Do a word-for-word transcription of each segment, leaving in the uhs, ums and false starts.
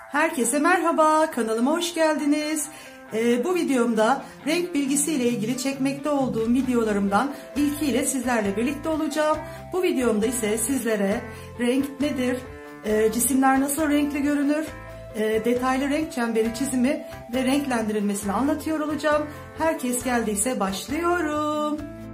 Herkese merhaba, kanalıma hoş geldiniz. Ee, bu videomda renk bilgisi ile ilgili çekmekte olduğum videolarımdan ilkiyle sizlerle birlikte olacağım. Bu videomda ise sizlere renk nedir, e, cisimler nasıl renkli görünür, e, detaylı renk çemberi çizimi ve renklendirilmesini anlatıyor olacağım. Herkes geldiyse başlıyorum.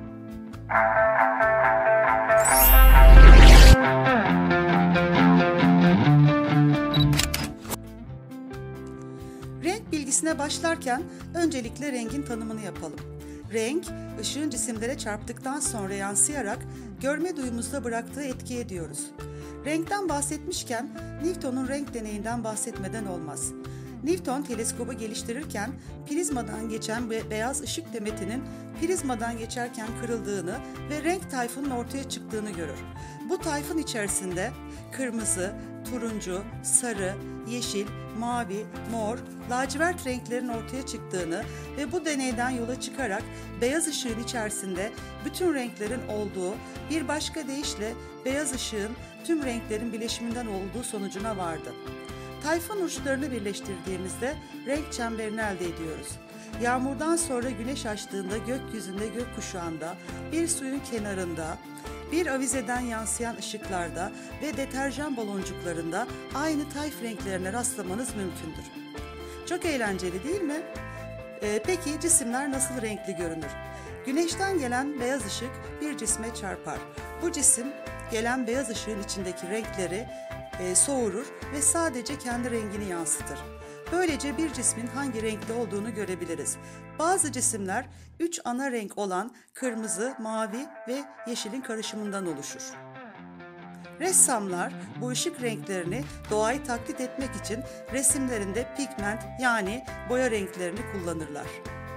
Renk bilgisine başlarken öncelikle rengin tanımını yapalım. Renk, ışığın cisimlere çarptıktan sonra yansıyarak görme duyumuzda bıraktığı etki ediyoruz. Renkten bahsetmişken Newton'un renk deneyinden bahsetmeden olmaz. Newton teleskobu geliştirirken prizmadan geçen beyaz ışık demetinin prizmadan geçerken kırıldığını ve renk tayfunun ortaya çıktığını görür. Bu tayfun içerisinde kırmızı, turuncu, sarı, yeşil, mavi, mor, lacivert renklerin ortaya çıktığını ve bu deneyden yola çıkarak beyaz ışığın içerisinde bütün renklerin olduğu, bir başka deyişle beyaz ışığın tüm renklerin bileşiminden olduğu sonucuna vardı. Tayfun uçlarını birleştirdiğimizde renk çemberini elde ediyoruz. Yağmurdan sonra güneş açtığında gökyüzünde, gökkuşağında, bir suyun kenarında, bir avizeden yansıyan ışıklarda ve deterjan baloncuklarında aynı tayf renklerine rastlamanız mümkündür. Çok eğlenceli değil mi? Ee, peki cisimler nasıl renkli görünür? Güneşten gelen beyaz ışık bir cisme çarpar. Bu cisim gelen beyaz ışığın içindeki renkleri e, soğurur ve sadece kendi rengini yansıtır. Böylece bir cismin hangi renkte olduğunu görebiliriz. Bazı cisimler üç ana renk olan kırmızı, mavi ve yeşilin karışımından oluşur. Ressamlar bu ışık renklerini doğayı taklit etmek için resimlerinde pigment yani boya renklerini kullanırlar.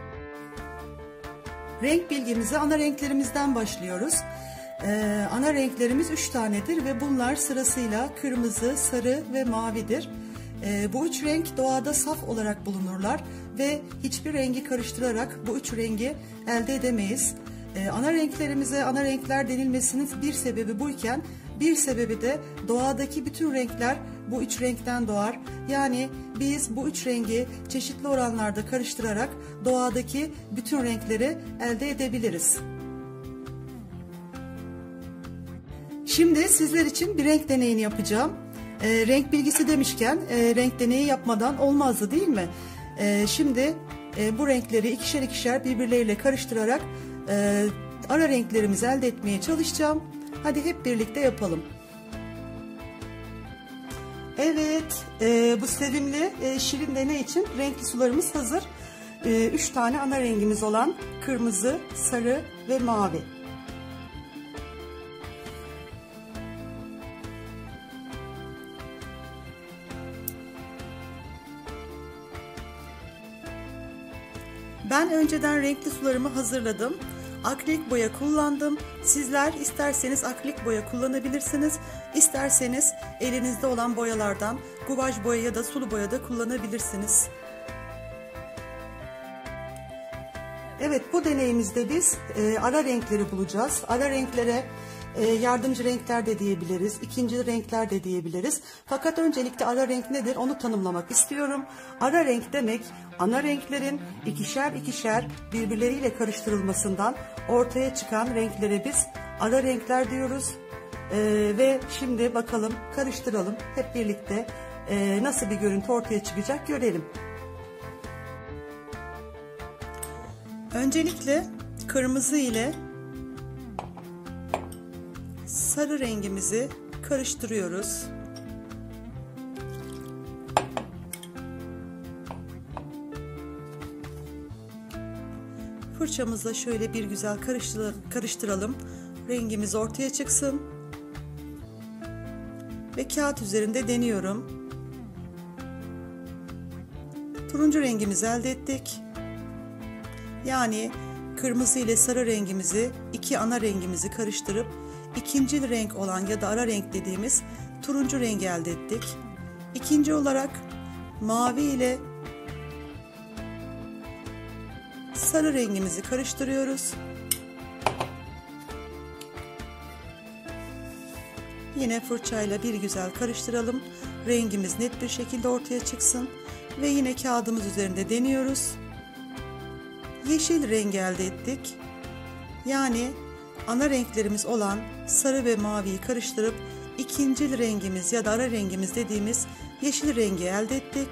Renk bilgimize ana renklerimizden başlıyoruz. Ee, ana renklerimiz üç tanedir ve bunlar sırasıyla kırmızı, sarı ve mavidir. Ee, bu üç renk doğada saf olarak bulunurlar ve hiçbir rengi karıştırarak bu üç rengi elde edemeyiz. Ee, ana renklerimize ana renkler denilmesinin bir sebebi buyken bir sebebi de doğadaki bütün renkler bu üç renkten doğar. Yani biz bu üç rengi çeşitli oranlarda karıştırarak doğadaki bütün renkleri elde edebiliriz. Şimdi sizler için bir renk deneyini yapacağım. E, renk bilgisi demişken e, renk deneyi yapmadan olmazdı değil mi? E, şimdi e, bu renkleri ikişer ikişer birbirleriyle karıştırarak e, ara renklerimizi elde etmeye çalışacağım. Hadi hep birlikte yapalım. Evet, e, bu sevimli e, şirin deney için renkli sularımız hazır. E, üç tane ana rengimiz olan kırmızı, sarı ve mavi. Ben önceden renkli sularımı hazırladım. Akrilik boya kullandım. Sizler isterseniz akrilik boya kullanabilirsiniz. İsterseniz elinizde olan boyalardan guvaj boya ya da sulu boya da kullanabilirsiniz. Evet, bu deneyimizde biz e, ara renkleri bulacağız. Ara renklere e, yardımcı renkler de diyebiliriz, ikinci renkler de diyebiliriz. Fakat öncelikle ara renk nedir onu tanımlamak istiyorum. Ara renk demek ana renklerin ikişer ikişer birbirleriyle karıştırılmasından ortaya çıkan renklere biz ara renkler diyoruz. E, ve şimdi bakalım, karıştıralım hep birlikte e, nasıl bir görüntü ortaya çıkacak görelim. Öncelikle kırmızı ile sarı rengimizi karıştırıyoruz. Fırçamızla şöyle bir güzel karıştıralım. Rengimiz ortaya çıksın. Ve kağıt üzerinde deniyorum. Turuncu rengimizi elde ettik. Yani kırmızı ile sarı rengimizi, iki ana rengimizi karıştırıp ikinci renk olan ya da ara renk dediğimiz turuncu rengi elde ettik. İkinci olarak mavi ile sarı rengimizi karıştırıyoruz. Yine fırçayla bir güzel karıştıralım. rengimiz net bir şekilde ortaya çıksın ve yine kağıdımız üzerinde deniyoruz. Yeşil rengi elde ettik. Yani ana renklerimiz olan sarı ve maviyi karıştırıp ikinci rengimiz ya da ara rengimiz dediğimiz yeşil rengi elde ettik.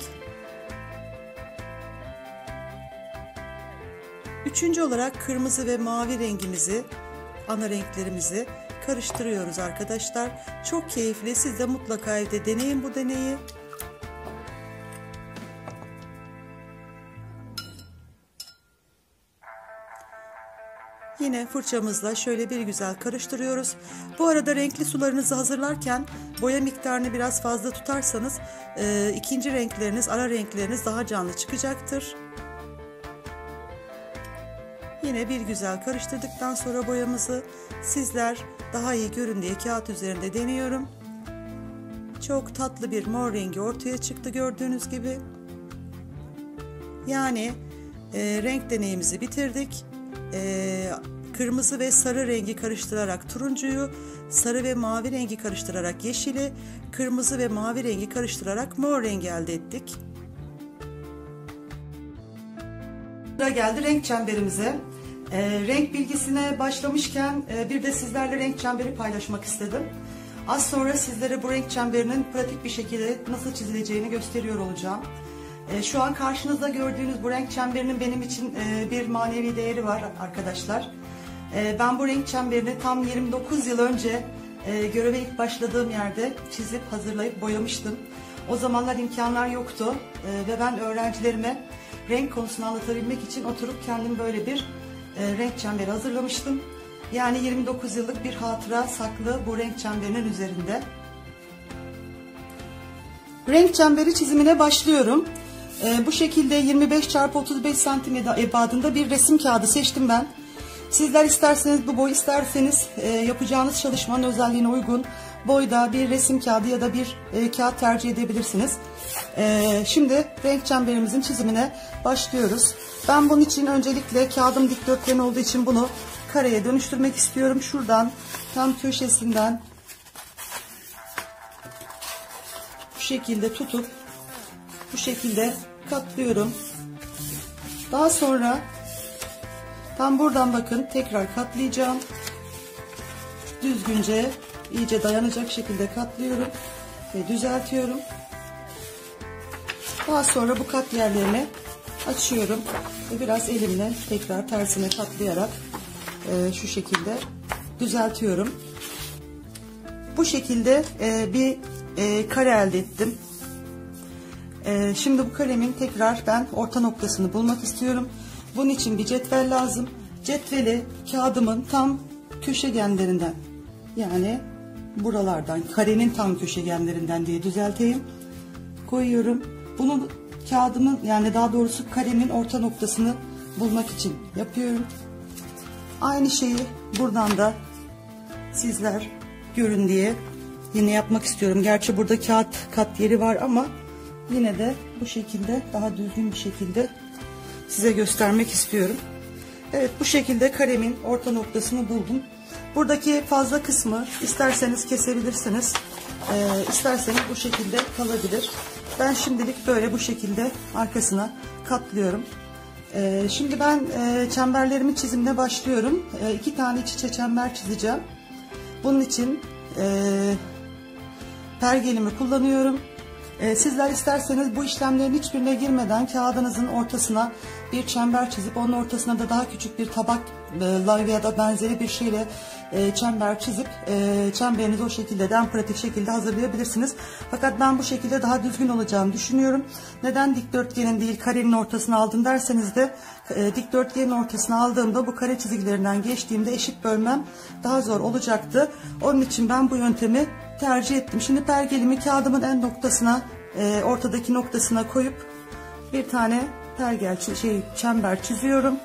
Üçüncü olarak kırmızı ve mavi rengimizi, ana renklerimizi karıştırıyoruz arkadaşlar. Çok keyifli. Siz de mutlaka evde deneyin bu deneyi. Yine fırçamızla şöyle bir güzel karıştırıyoruz. Bu arada renkli sularınızı hazırlarken boya miktarını biraz fazla tutarsanız e, ikinci renkleriniz, ara renkleriniz daha canlı çıkacaktır. Yine bir güzel karıştırdıktan sonra boyamızı sizler daha iyi görün diye kağıt üzerinde deniyorum. Çok tatlı bir mor rengi ortaya çıktı gördüğünüz gibi. Yani e, renk deneyimizi bitirdik. E, kırmızı ve sarı rengi karıştırarak turuncuyu, sarı ve mavi rengi karıştırarak yeşili, kırmızı ve mavi rengi karıştırarak mor rengi elde ettik. Sıra geldi renk çemberimize. E, renk bilgisine başlamışken e, bir de sizlerle renk çemberi paylaşmak istedim. Az sonra sizlere bu renk çemberinin pratik bir şekilde nasıl çizileceğini gösteriyor olacağım. E, şu an karşınızda gördüğünüz bu renk çemberinin benim için e, bir manevi değeri var arkadaşlar. E, ben bu renk çemberini tam yirmi dokuz yıl önce e, göreve ilk başladığım yerde çizip hazırlayıp boyamıştım. O zamanlar imkanlar yoktu e, ve ben öğrencilerime renk konusunu anlatabilmek için oturup kendim böyle bir e, renk çemberi hazırlamıştım. Yani yirmi dokuz yıllık bir hatıra saklı bu renk çemberinin üzerinde. Renk çemberi çizimine başlıyorum. E, bu şekilde yirmi beş çarpı otuz beş santim ebadında bir resim kağıdı seçtim ben. Sizler isterseniz bu boy, isterseniz e, yapacağınız çalışmanın özelliğine uygun boyda bir resim kağıdı ya da bir e, kağıt tercih edebilirsiniz. E, şimdi renk çemberimizin çizimine başlıyoruz. Ben bunun için öncelikle kağıdım dikdörtgen olduğu için bunu kareye dönüştürmek istiyorum. Şuradan tam köşesinden bu şekilde tutup bu şekilde katlıyorum. Daha sonra tam buradan bakın tekrar katlayacağım. Düzgünce iyice dayanacak şekilde katlıyorum ve düzeltiyorum. Daha sonra bu kat yerlerini açıyorum ve biraz elimle tekrar tersine katlayarak e, şu şekilde düzeltiyorum. Bu şekilde e, bir e, kare elde ettim. E, şimdi bu karemin tekrar ben orta noktasını bulmak istiyorum. Bunun için bir cetvel lazım. Cetveli kağıdımın tam köşegenlerinden, yani buralardan, karenin tam köşegenlerinden diye düzelteyim, koyuyorum. Bunu kağıdımın, yani daha doğrusu karemin orta noktasını bulmak için yapıyorum. Aynı şeyi buradan da sizler görün diye yine yapmak istiyorum. Gerçi burada kağıt kat yeri var ama yine de bu şekilde daha düzgün bir şekilde size göstermek istiyorum. Evet, bu şekilde karemin orta noktasını buldum. Buradaki fazla kısmı isterseniz kesebilirsiniz. Ee, isterseniz bu şekilde kalabilir. Ben şimdilik böyle bu şekilde arkasına katlıyorum. Ee, şimdi ben e, çemberlerimi çizimine başlıyorum. E, iki tane iç içe çember çizeceğim. Bunun için e, pergelimi kullanıyorum. E, sizler isterseniz bu işlemlerin hiçbirine girmeden kağıdınızın ortasına bir çember çizip onun ortasına da daha küçük bir tabak e, ya da benzeri bir şeyle e, çember çizip e, çemberinizi o şekilde de en pratik şekilde hazırlayabilirsiniz. Fakat ben bu şekilde daha düzgün olacağını düşünüyorum. Neden dikdörtgenin değil karenin ortasını aldım derseniz de e, dikdörtgenin ortasını aldığımda bu kare çizgilerinden geçtiğimde eşit bölmem daha zor olacaktı. Onun için ben bu yöntemi tercih ettim. Şimdi pergelimi kağıdımın en noktasına, e, ortadaki noktasına koyup bir tane pergel şey çember çiziyorum.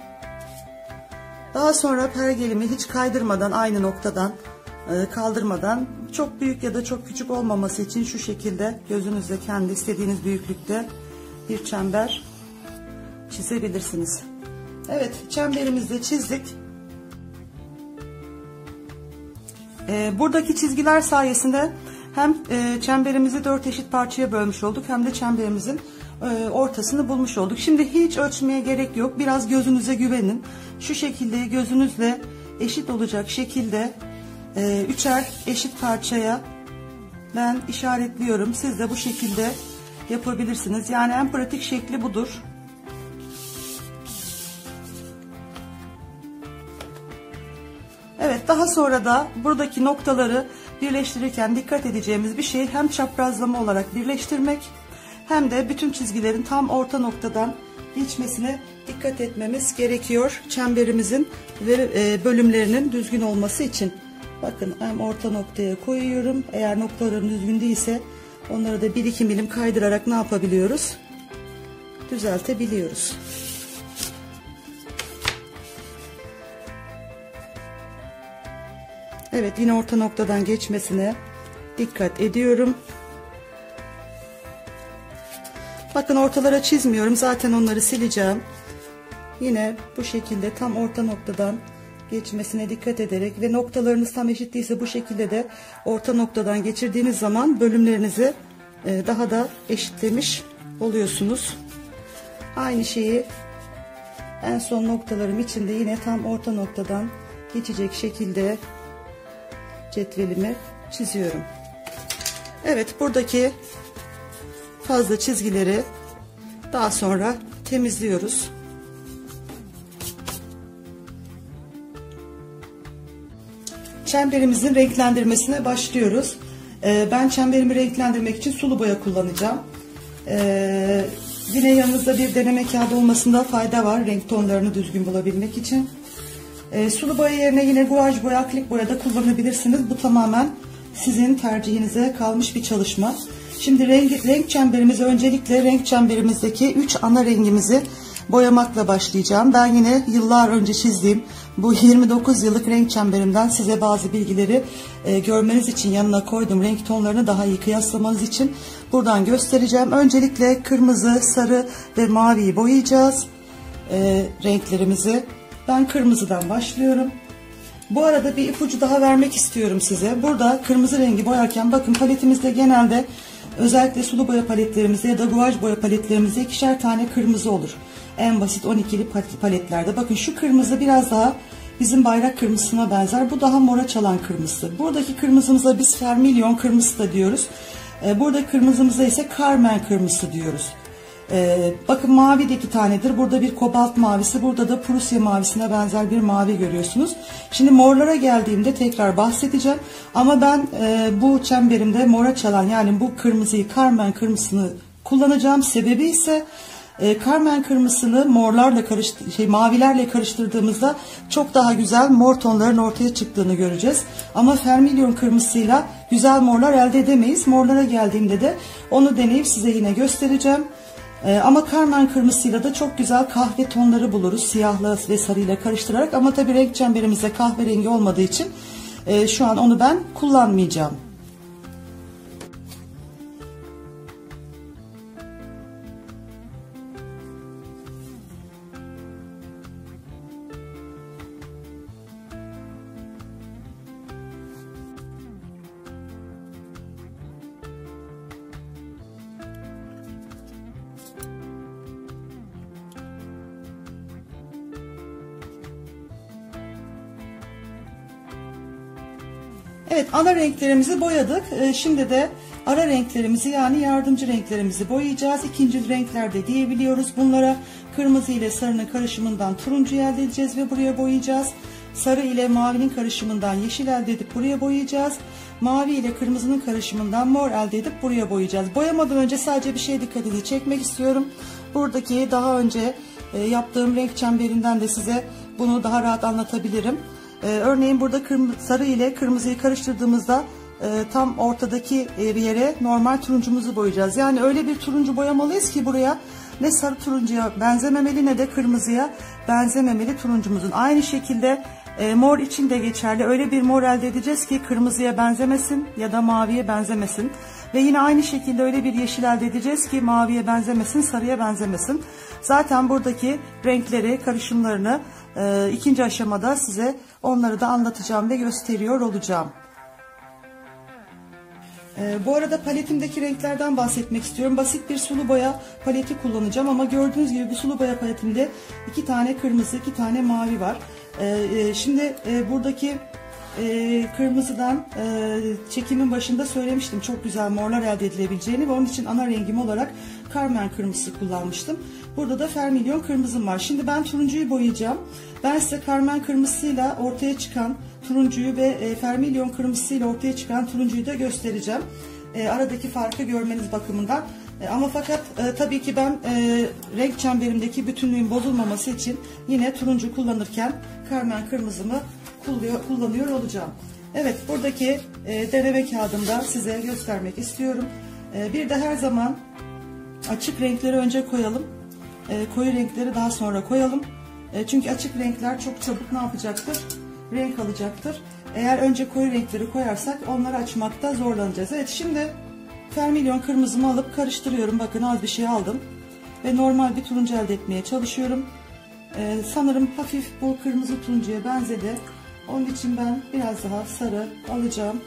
Daha sonra pergelimi hiç kaydırmadan, aynı noktadan e, kaldırmadan, çok büyük ya da çok küçük olmaması için şu şekilde gözünüzle kendi istediğiniz büyüklükte bir çember çizebilirsiniz. Evet, çemberimizi de çizdik. E, buradaki çizgiler sayesinde Hem e, çemberimizi dört eşit parçaya bölmüş olduk, hem de çemberimizin e, ortasını bulmuş olduk. Şimdi hiç ölçmeye gerek yok. Biraz gözünüze güvenin. Şu şekilde gözünüzle eşit olacak şekilde e, üçer eşit parçaya ben işaretliyorum. Siz de bu şekilde yapabilirsiniz. Yani en pratik şekli budur. Evet, daha sonra da buradaki noktaları birleştirirken dikkat edeceğimiz bir şey, hem çaprazlama olarak birleştirmek hem de bütün çizgilerin tam orta noktadan geçmesine dikkat etmemiz gerekiyor. Çemberimizin ve bölümlerinin düzgün olması için. Bakın, hem orta noktaya koyuyorum. Eğer noktaların düzgün değilse onları da bir iki milim kaydırarak ne yapabiliyoruz? Düzeltebiliyoruz. Evet, yine orta noktadan geçmesine dikkat ediyorum. Bakın, ortalara çizmiyorum. Zaten onları sileceğim. Yine bu şekilde tam orta noktadan geçmesine dikkat ederek ve noktalarınız tam eşit değilse bu şekilde de orta noktadan geçirdiğiniz zaman bölümlerinizi daha da eşitlemiş oluyorsunuz. Aynı şeyi en son noktalarım için de yine tam orta noktadan geçecek şekilde cetvelimi çiziyorum. Evet, buradaki fazla çizgileri daha sonra temizliyoruz. Çemberimizin renklendirmesine başlıyoruz. Ee, ben çemberimi renklendirmek için sulu boya kullanacağım. Ee, yine yanınızda bir deneme kağıdı olmasında fayda var, renk tonlarını düzgün bulabilmek için. Ee, sulu boya yerine yine guaj boya, akrilik boya da kullanabilirsiniz. Bu tamamen sizin tercihinize kalmış bir çalışma. Şimdi renk, renk çemberimizi, öncelikle renk çemberimizdeki üç ana rengimizi boyamakla başlayacağım. Ben yine yıllar önce çizdiğim bu yirmi dokuz yıllık renk çemberimden size bazı bilgileri e, görmeniz için yanına koydum. Renk tonlarını daha iyi kıyaslamanız için buradan göstereceğim. Öncelikle kırmızı, sarı ve maviyi boyayacağız e, renklerimizi. Ben kırmızıdan başlıyorum. Bu arada bir ipucu daha vermek istiyorum size. Burada kırmızı rengi boyarken bakın, paletimizde genelde, özellikle sulu boya paletlerimizde ya da guaj boya paletlerimizde ikişer tane kırmızı olur. En basit on ikili paletlerde. Bakın, şu kırmızı biraz daha bizim bayrak kırmızısına benzer. Bu daha mora çalan kırmızı. Buradaki kırmızımıza biz vermilyon kırmızısı da diyoruz. Burada kırmızımıza ise Carmen kırmızısı diyoruz. Ee, bakın, mavi de iki tanedir. Burada bir kobalt mavisi, burada da Prusya mavisine benzer bir mavi görüyorsunuz. Şimdi morlara geldiğimde tekrar bahsedeceğim. Ama ben e, bu çemberimde mora çalan, yani bu kırmızıyı, Carmen kırmızısını kullanacağım. Sebebi ise e, Carmen kırmızısını morlarla karıştır, şey, mavilerle karıştırdığımızda çok daha güzel mor tonların ortaya çıktığını göreceğiz. Ama vermilyon kırmızısıyla güzel morlar elde edemeyiz. Morlara geldiğimde de onu deneyip size yine göstereceğim. Ee, ama Carmen kırmızısıyla da çok güzel kahve tonları buluruz, siyahla ve sarıyla karıştırarak. Ama tabii renk çemberimizde kahverengi olmadığı için e, şu an onu ben kullanmayacağım. Evet, ana renklerimizi boyadık. Şimdi de ara renklerimizi, yani yardımcı renklerimizi boyayacağız. İkinci renkler de diyebiliyoruz. Bunlara kırmızı ile sarının karışımından turuncu elde edeceğiz ve buraya boyayacağız. Sarı ile mavinin karışımından yeşil elde edip buraya boyayacağız. Mavi ile kırmızının karışımından mor elde edip buraya boyayacağız. Boyamadan önce sadece bir şey dikkatinizi çekmek istiyorum. Buradaki daha önce yaptığım renk çemberinden de size bunu daha rahat anlatabilirim. Ee, örneğin burada sarı ile kırmızıyı karıştırdığımızda e, tam ortadaki e, bir yere normal turuncumuzu boyayacağız. Yani öyle bir turuncu boyamalıyız ki buraya ne sarı turuncuya benzememeli ne de kırmızıya benzememeli turuncumuzun. Aynı şekilde e, mor için de geçerli. Öyle bir mor elde edeceğiz ki kırmızıya benzemesin ya da maviye benzemesin. Ve yine aynı şekilde öyle bir yeşil elde edeceğiz ki maviye benzemesin, sarıya benzemesin. Zaten buradaki renkleri, karışımlarını e, ikinci aşamada size onları da anlatacağım ve gösteriyor olacağım. Ee, bu arada paletimdeki renklerden bahsetmek istiyorum. Basit bir sulu boya paleti kullanacağım ama gördüğünüz gibi bu sulu boya paletimde iki tane kırmızı, iki tane mavi var. Ee, şimdi e, buradaki e, kırmızıdan e, çekimin başında söylemiştim. Çok güzel morlar elde edilebileceğini ve onun için ana rengim olarak Carmen kırmızısı kullanmıştım. Burada da Vermilion kırmızım var. Şimdi ben turuncuyu boyayacağım. Ben size Carmen kırmızısıyla ortaya çıkan turuncuyu ve e, Vermilion kırmızısıyla ortaya çıkan turuncuyu da göstereceğim. E, aradaki farkı görmeniz bakımından. E, ama fakat e, tabii ki ben e, renk çemberimdeki bütünlüğün bozulmaması için yine turuncu kullanırken Carmen kırmızımı kullanıyor, kullanıyor olacağım. Evet, buradaki e, deneme kağıdımda size göstermek istiyorum. E, bir de her zaman açık renkleri önce koyalım. E, koyu renkleri daha sonra koyalım. E, çünkü açık renkler çok çabuk ne yapacaktır? Renk alacaktır. Eğer önce koyu renkleri koyarsak onları açmakta zorlanacağız. Evet, şimdi Vermilion kırmızımı alıp karıştırıyorum. Bakın az bir şey aldım. Ve normal bir turuncu elde etmeye çalışıyorum. Ee, sanırım hafif bu kırmızı turuncuya benzedi. Onun için ben biraz daha sarı alacağım.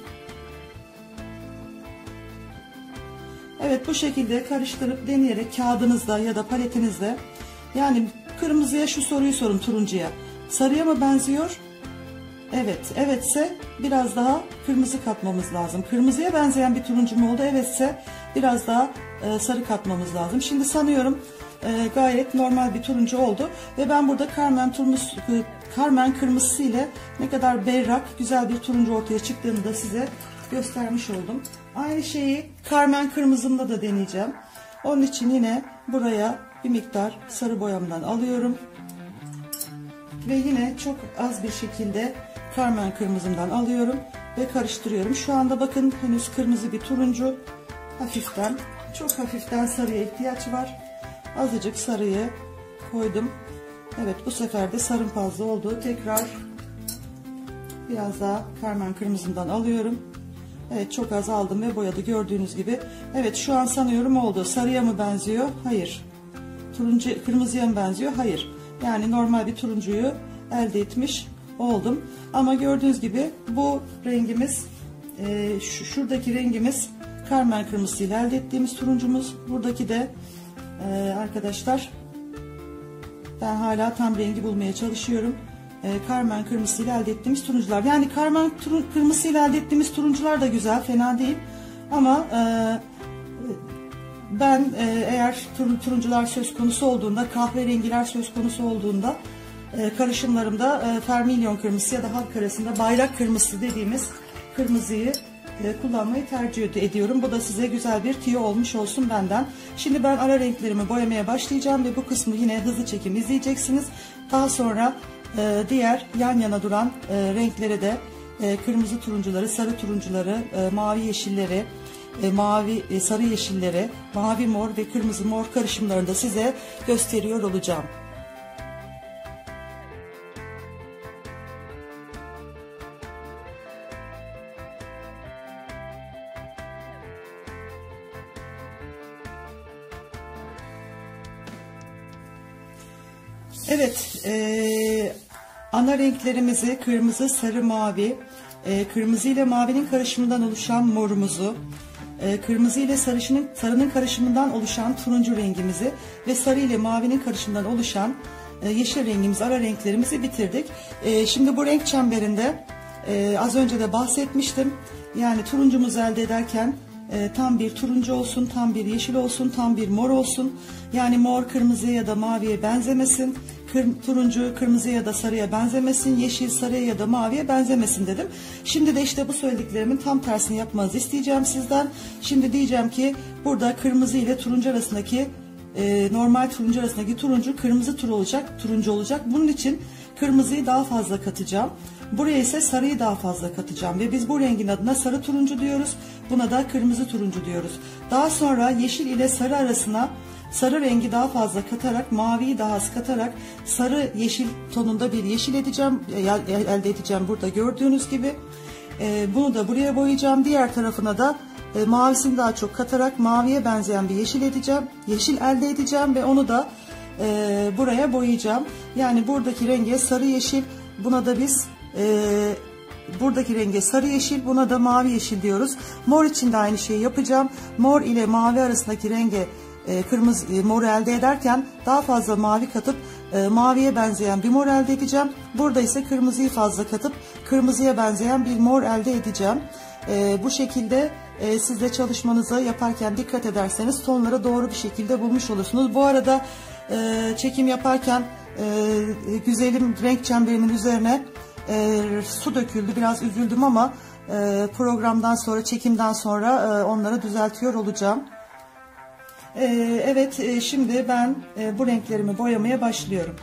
Evet, bu şekilde karıştırıp deneyerek kağıdınızda ya da paletinizde, yani kırmızıya şu soruyu sorun, turuncuya. Sarıya mı benziyor? Evet, evetse biraz daha kırmızı katmamız lazım. Kırmızıya benzeyen bir turuncu mu oldu? Evetse biraz daha e, sarı katmamız lazım. Şimdi sanıyorum e, gayet normal bir turuncu oldu. Ve ben burada Carmen, turuncu, Carmen kırmızısı ile ne kadar berrak, güzel bir turuncu ortaya çıktığını da size göstermiş oldum. Aynı şeyi Carmen kırmızımda da deneyeceğim. Onun için yine buraya bir miktar sarı boyamdan alıyorum. Ve yine çok az bir şekilde Carmen kırmızımdan alıyorum ve karıştırıyorum. Şu anda bakın henüz kırmızı bir turuncu. Hafiften, çok hafiften sarıya ihtiyaç var. Azıcık sarıyı koydum. Evet, bu sefer de sarım fazla oldu. Tekrar biraz daha Carmen kırmızımdan alıyorum. Evet, çok az aldım ve boyadı gördüğünüz gibi. Evet, şu an sanıyorum oldu. Sarıya mı benziyor? Hayır. Turuncu, kırmızıya mı benziyor? Hayır. Yani normal bir turuncuyu elde etmiş oldum. Ama gördüğünüz gibi bu rengimiz, e, şu, şuradaki rengimiz Carmen kırmızısıyla elde ettiğimiz turuncumuz. Buradaki de e, arkadaşlar, ben hala tam rengi bulmaya çalışıyorum. E, Carmen kırmızısıyla elde ettiğimiz turuncular. Yani Carmen kırmızısıyla elde ettiğimiz turuncular da güzel, fena değil. Ama e, ben e, eğer tur, turuncular söz konusu olduğunda, kahverengiler söz konusu olduğunda e, karışımlarımda e, Vermilion kırmızısı ya da halk arasında bayrak kırmızısı dediğimiz kırmızıyı e, kullanmayı tercih ediyorum. Bu da size güzel bir tüyo olmuş olsun benden. Şimdi ben ara renklerimi boyamaya başlayacağım ve bu kısmı yine hızlı çekim izleyeceksiniz. Daha sonra e, diğer yan yana duran e, renkleri de e, kırmızı turuncuları, sarı turuncuları, e, mavi yeşilleri, E, mavi, e, sarı yeşilleri, mavi mor ve kırmızı mor karışımlarını da size gösteriyor olacağım. Evet, e, ana renklerimizi kırmızı, sarı, mavi, e, kırmızı ile mavinin karışımından oluşan morumuzu, e, kırmızı ile sarışının, sarının karışımından oluşan turuncu rengimizi ve sarı ile mavinin karışımından oluşan e, yeşil rengimizi, ara renklerimizi bitirdik. E, şimdi bu renk çemberinde e, az önce de bahsetmiştim. Yani turuncumuzu elde ederken e, tam bir turuncu olsun, tam bir yeşil olsun, tam bir mor olsun. Yani mor kırmızıya ya da maviye benzemesin. Kır, turuncu kırmızıya ya da sarıya benzemesin, yeşil sarıya ya da maviye benzemesin dedim. Şimdi de işte bu söylediklerimin tam tersini yapmanızı isteyeceğim sizden. Şimdi diyeceğim ki burada kırmızı ile turuncu arasındaki e, normal turuncu arasındaki turuncu kırmızı tur olacak, turuncu olacak. Bunun için kırmızıyı daha fazla katacağım. Buraya ise sarıyı daha fazla katacağım ve biz bu rengin adına sarı turuncu diyoruz. Buna da kırmızı turuncu diyoruz. Daha sonra yeşil ile sarı arasına sarı rengi daha fazla katarak, maviyi daha az katarak sarı yeşil tonunda bir yeşil edeceğim, elde edeceğim burada gördüğünüz gibi. E, bunu da buraya boyayacağım. Diğer tarafına da e, mavisini daha çok katarak maviye benzeyen bir yeşil edeceğim. Yeşil elde edeceğim ve onu da e, buraya boyayacağım. Yani buradaki renge sarı yeşil, buna da biz e, buradaki renge sarı yeşil, buna da mavi yeşil diyoruz. Mor için de aynı şeyi yapacağım. Mor ile mavi arasındaki renge e, kırmızı e, mor elde ederken daha fazla mavi katıp e, maviye benzeyen bir mor elde edeceğim. Burada ise kırmızıyı fazla katıp kırmızıya benzeyen bir mor elde edeceğim. E, bu şekilde e, siz de çalışmanızı yaparken dikkat ederseniz tonları doğru bir şekilde bulmuş olursunuz. Bu arada e, çekim yaparken e, güzelim renk çemberimin üzerine e, su döküldü. Biraz üzüldüm ama e, programdan sonra, çekimden sonra e, onları düzeltiyor olacağım. E, evet, e, şimdi ben e, bu renklerimi boyamaya başlıyorum.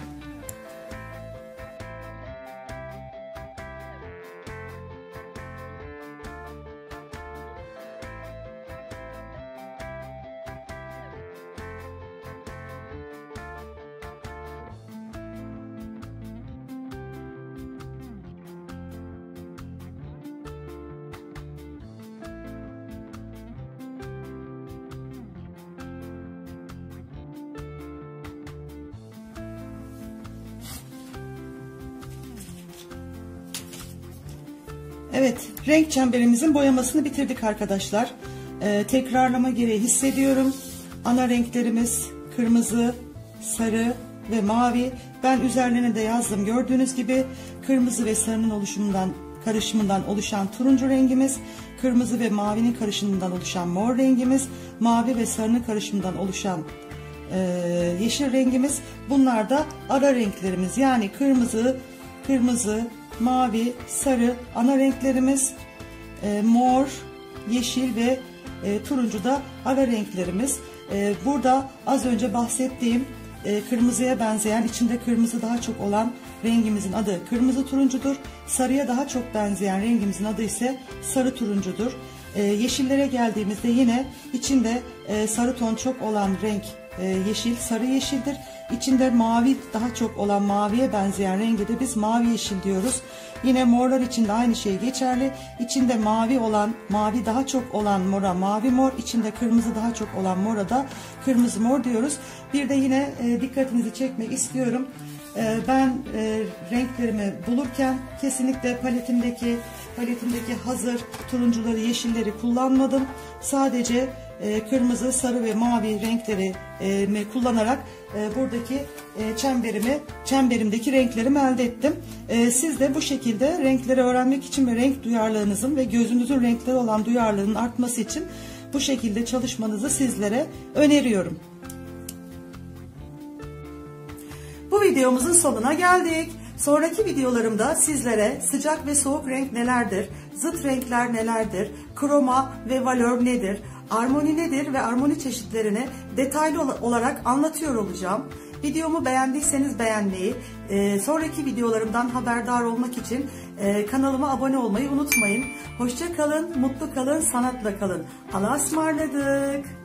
Evet, renk çemberimizin boyamasını bitirdik arkadaşlar. Ee, tekrarlama gereği hissediyorum. Ana renklerimiz kırmızı, sarı ve mavi. Ben üzerlerine de yazdım. Gördüğünüz gibi kırmızı ve sarının oluşumundan, karışımından oluşan turuncu rengimiz, kırmızı ve mavinin karışımından oluşan mor rengimiz, mavi ve sarının karışımından oluşan e, yeşil rengimiz. Bunlar da ara renklerimiz. Yani kırmızı, kırmızı, mavi, sarı ana renklerimiz, e, mor, yeşil ve e, turuncu da ara renklerimiz. E, burada az önce bahsettiğim e, kırmızıya benzeyen, içinde kırmızı daha çok olan rengimizin adı kırmızı turuncudur. Sarıya daha çok benzeyen rengimizin adı ise sarı turuncudur. E, yeşillere geldiğimizde yine içinde e, sarı ton çok olan renk e, yeşil, sarı yeşildir. İçinde mavi daha çok olan, maviye benzeyen rengi de biz mavi yeşil diyoruz. Yine morlar için de aynı şey geçerli. İçinde mavi olan, mavi daha çok olan mora mavi mor, içinde kırmızı daha çok olan mora da kırmızı mor diyoruz. Bir de yine e, dikkatinizi çekmek istiyorum. E, ben e, renklerimi bulurken kesinlikle paletimdeki paletimdeki hazır turuncuları, yeşilleri kullanmadım. Sadece e, kırmızı, sarı ve mavi renkleri e, kullanarak e, buradaki e, çemberimi, çemberimdeki renklerimi elde ettim. E, siz de bu şekilde renkleri öğrenmek için ve renk duyarlılığınızın ve gözünüzün renkleri olan duyarlılığının artması için bu şekilde çalışmanızı sizlere öneriyorum. Bu videomuzun sonuna geldik. Sonraki videolarımda sizlere sıcak ve soğuk renk nelerdir, zıt renkler nelerdir, kroma ve valör nedir, armoni nedir ve armoni çeşitlerini detaylı olarak anlatıyor olacağım. Videomu beğendiyseniz beğenmeyi, sonraki videolarımdan haberdar olmak için kanalıma abone olmayı unutmayın. Hoşça kalın, mutlu kalın, sanatla kalın. Allah'a ısmarladık.